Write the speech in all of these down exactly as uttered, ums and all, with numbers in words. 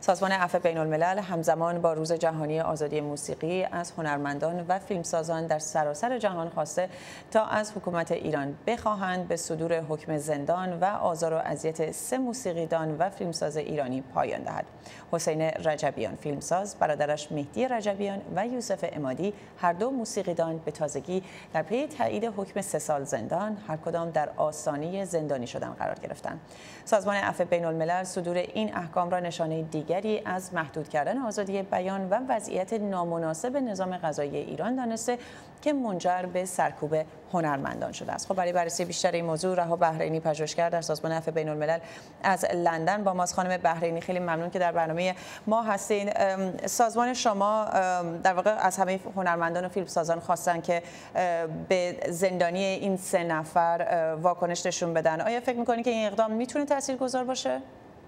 سازمان عفو بین الملل همزمان با روز جهانی آزادی موسیقی از هنرمندان و فیلمسازان در سراسر جهان خواسته تا از حکومت ایران بخواهند به صدور حکم زندان و آزار و اذیت سه موسیقیدان و فیلمساز ایرانی پایان دهد. حسین رجبیان فیلمساز، برادرش مهدی رجبیان و یوسف عمادی هر دو موسیقیدان به تازگی در پی تایید حکم سه سال زندان هر کدام در آستانه زندانی شدن قرار گرفتند. سازمان عفو بین الملل صدور این احکام را نشانه دیگری از محدود کردن آزادی بیان و وضعیت نامناسب نظام قضایی ایران دانسته که منجر به سرکوب هنرمندان شده است. خب برای بررسی بیشتر این موضوع رها بحرینی پژوهشگر در سازمان عفو بین الملل از لندن با ماست. خانم بحرینی، خیلی ممنون که در برنامه ما هستین. سازمان شما در واقع از همه هنرمندان و فیلمسازان خواستن که به زندانی این سه نفر واکنش نشون بدن. آیا فکر می‌کنید که این اقدام میتونه تاثیرگذار باشه؟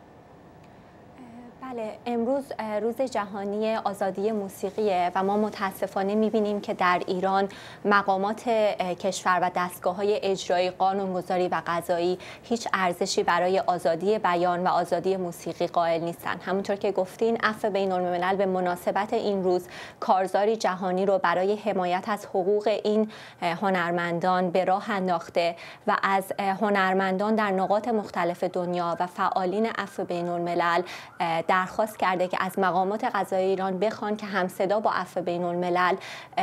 بله، امروز روز جهانی آزادی موسیقیه و ما متاسفانه می‌بینیم که در ایران مقامات کشور و دستگاه‌های اجرایی، قانونگذاری و قضایی هیچ ارزشی برای آزادی بیان و آزادی موسیقی قائل نیستند. همونطور که گفتین، عفو بین الملل به مناسبت این روز کارزاری جهانی رو برای حمایت از حقوق این هنرمندان به راه انداخته و از هنرمندان در نقاط مختلف دنیا و فعالین عفو بین الملل درخواست کرده که از مقامات قضایی ایران بخوان که همصدا با عفو بین الملل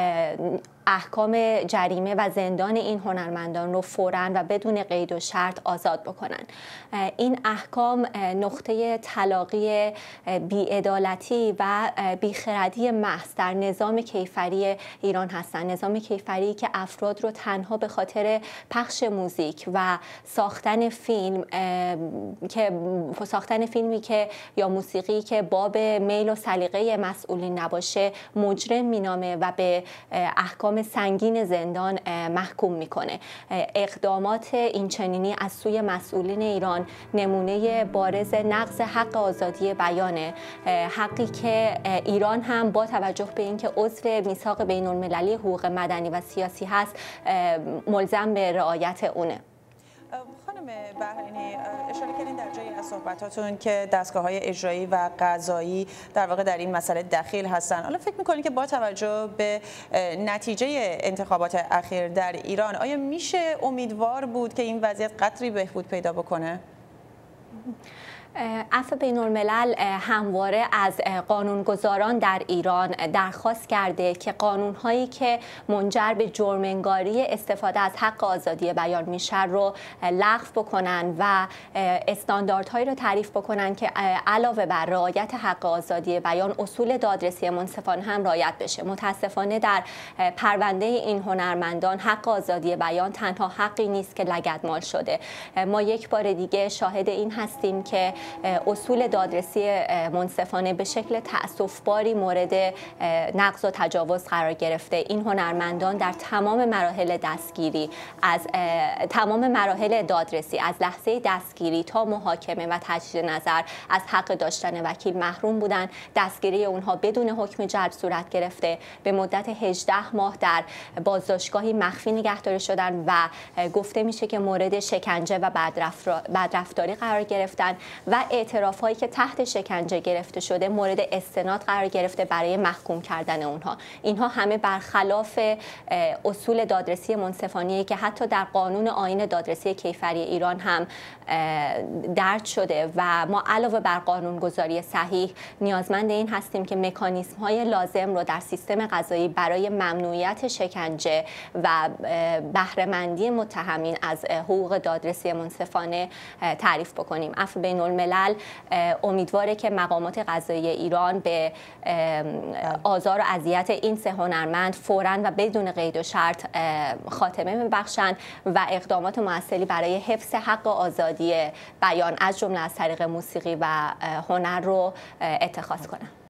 احکام جریمه و زندان این هنرمندان رو فوراً و بدون قید و شرط آزاد بکنن. این احکام نقطه تلاقی بی‌عدالتی و بیخردی محض در نظام کیفری ایران هستند. نظام کیفری که افراد رو تنها به خاطر پخش موزیک و ساختن فیلم که ساختن فیلمی که یا موسیقی که باب میل و سلیقه مسئولین نباشه مجرم مینامه و به احکام سنگین زندان محکوم میکنه. اقدامات اینچنینی از سوی مسئولین ایران نمونه بارز نقض حق آزادی بیانه، حقی که ایران هم با توجه به اینکه عضو میثاق بین المللی حقوق مدنی و سیاسی هست ملزم به رعایت اونه. خانم بحرینی، اشاره کردین در جایی از صحبتاتون که دستگاه‌های اجرایی و قضایی در واقع در این مسئله دخیل هستن. حالا فکر می‌کنید که با توجه به نتیجه انتخابات اخیر در ایران آیا میشه امیدوار بود که این وضعیت قدری بهبود پیدا بکنه؟ عفو بین الملل همواره از قانونگذاران در ایران درخواست کرده که قانونهایی که منجر به جرم‌انگاری استفاده از حق آزادی بیان میشه رو لغو بکنن و استانداردهایی رو تعریف بکنن که علاوه بر رعایت حق آزادی بیان اصول دادرسی منصفانه هم رعایت بشه. متاسفانه در پرونده این هنرمندان حق آزادی بیان تنها حقی نیست که لگدمال شده. ما یک بار دیگه شاهد این هستیم که اصول دادرسی منصفانه به شکل تأسف‌باری مورد نقض و تجاوز قرار گرفته. این هنرمندان در تمام مراحل دستگیری، از تمام مراحل دادرسی، از لحظه دستگیری تا محاکمه و تجدید نظر از حق داشتن وکیل محروم بودند. دستگیری اونها بدون حکم جلب صورت گرفته، به مدت هجده ماه در بازداشتگاهی مخفی نگهداری شدن و گفته میشه که مورد شکنجه و بدرفتاری قرار گرفتن و اعتراف هایی که تحت شکنجه گرفته شده مورد استناد قرار گرفته برای محکوم کردن اونها. اینها همه برخلاف اصول دادرسی منصفانه که حتی در قانون آیین دادرسی کیفری ایران هم درج شده و ما علاوه بر قانونگذاری صحیح نیازمند این هستیم که مکانیزم های لازم رو در سیستم قضایی برای ممنوعیت شکنجه و بهره مندی متهمین از حقوق دادرسی منصفانه تعریف بکنیم. عفو بین الملل امیدواره که مقامات قضایی ایران به آزار و اذیت این سه هنرمند فوراً و بدون قید و شرط خاتمه ببخشند و اقدامات موثری برای حفظ حق آزادی بیان از جمله از طریق موسیقی و هنر رو اتخاذ کنند.